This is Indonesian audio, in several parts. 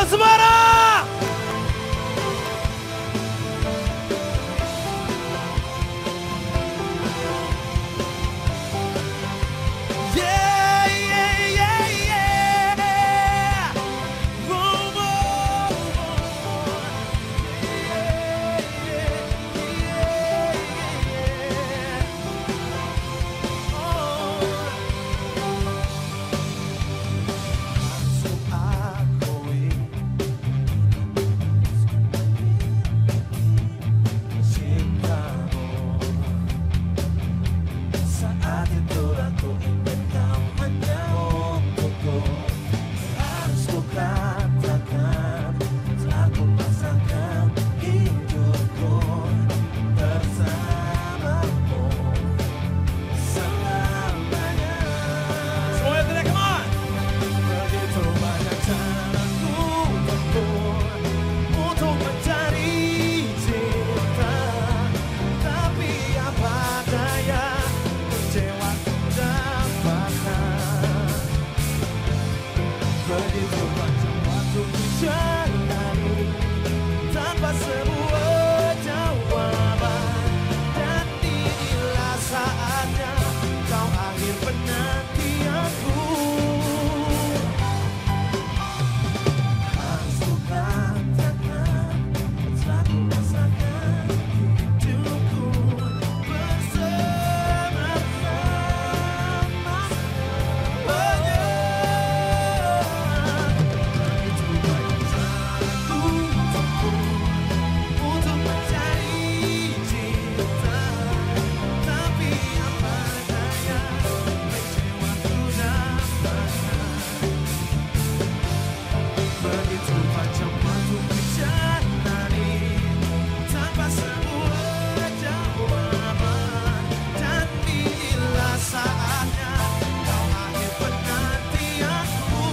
on Semarang! Yeah, yeah, yeah, yeah. Whoa, whoa, whoa. Yeah, yeah, yeah, yeah. Oh. So akui cintamu. Saat itu aku ingin kau hanya untukku. Harus ku katakan, telah ku pasangkan hidupku bersamamu selamanya. Semuanya teriak, come on! Begitu banyak caraku tempuh untuk mencari cinta, tapi apa daya kecewa ku dapatkan. Begitu panjang waktu ku jalani tanpa sebuah jawaban, dan inilah saatnya kau akhir penantianku. Harus ku katakan, telah ku rasakan hidupku bersama-sama. Begitu banyak caraku tempuh untuk mencari cinta, tapi apa daya kecewa ku dapatkan. Begitu panjang waktu ku jalani tanpa sebuah jawaban, dan inilah saatnya kau akhir penantianku.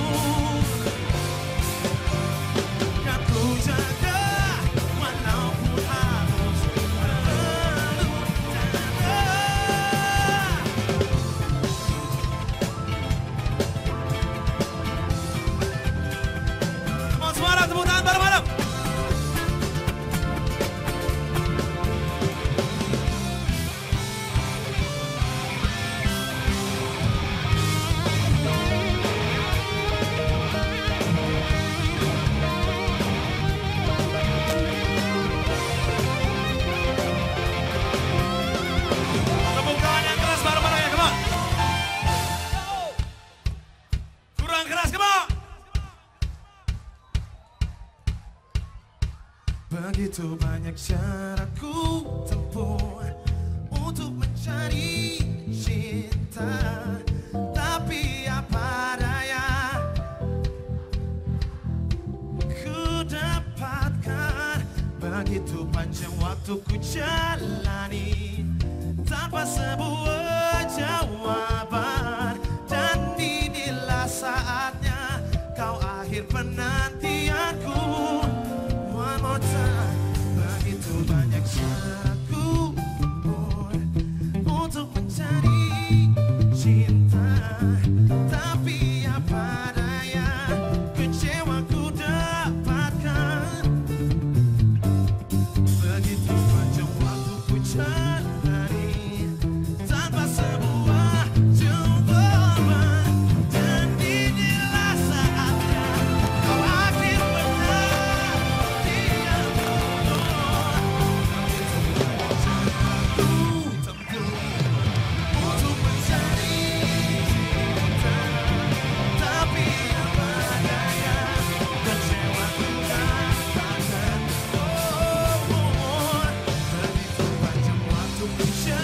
Kan ku jaga walaupun harus berluka. Come on, Semarang, tepuk tangan bareng-bareng. Tepuk tangan yang keras bareng-bareng ya, come on. Kurang keras, come on. Begitu banyak caraku tempuh untuk mencari cinta, tapi apa daya ku dapatkan. Begitu panjang waktu ku jalani tanpa sebuah jawaban, dan inilah saatnya kau akhir penantianku. One more time. Begitu banyak caraku untuk mencari cinta, tapi apa daya kecewa ku dapatkan. Begitu panjang waktu ku jalani tanpa sebuah jawaban, dan inilah saatnya kau akhir penantianku. Begitu tempuh untuk mencari cinta, tapi apa daya kecewa ku dapatkan. Begitu panjang waktu ku jalani